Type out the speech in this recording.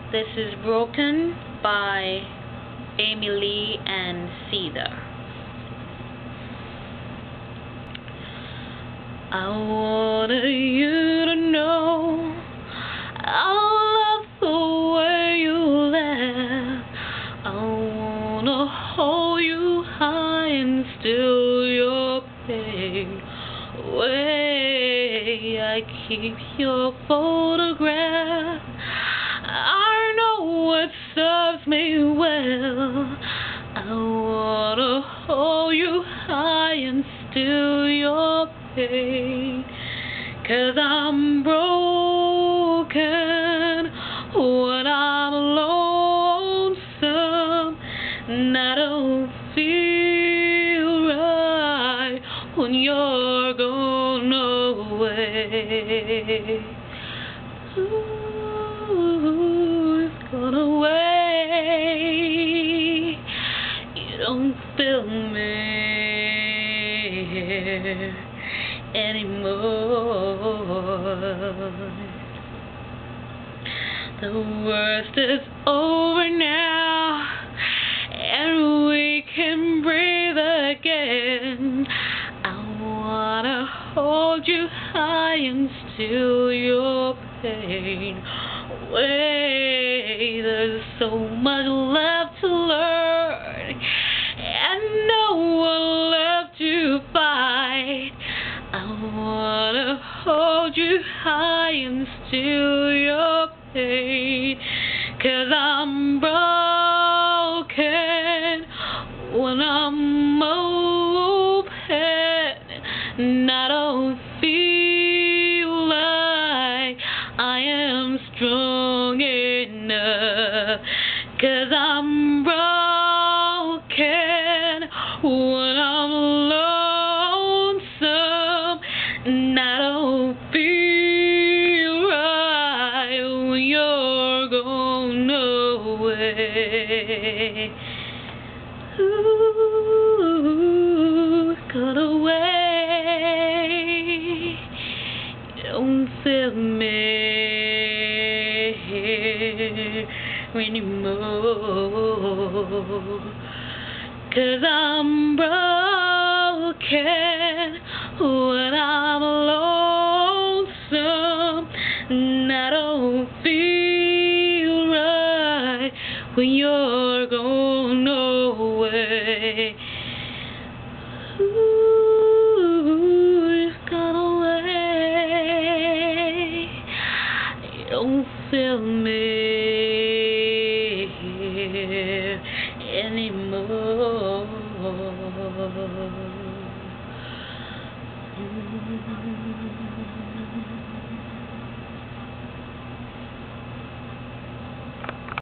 This is Broken by Amy Lee and Seether. I wanted you to know I love the way you laugh. I wanna hold you high and still your pain away. I keep your photograph. I know it serves me well. I wanna hold you high and still your pain, 'cause I'm broken when I'm lonesome, and I don't feel right when you're gone away. Ooh, it's gone away. You don't feel me anymore. The worst is over now, and we can breathe again. I wanna hold you high and still your pain away. There's so much left to learn and no one left to fight. I wanna hold you high and still your pain, 'cause I'm broken when I'm open, and I don't feel like I am strong enough, 'cause I'm broken when I'm lonesome, and I don't feel right when you're gone away. Ooh, it's gone away. You don't feel me anymore, 'cause I'm broken when I'm lonesome, and I don't feel right when you're gone away. Ooh, it's gone away. You don't feel me anymore.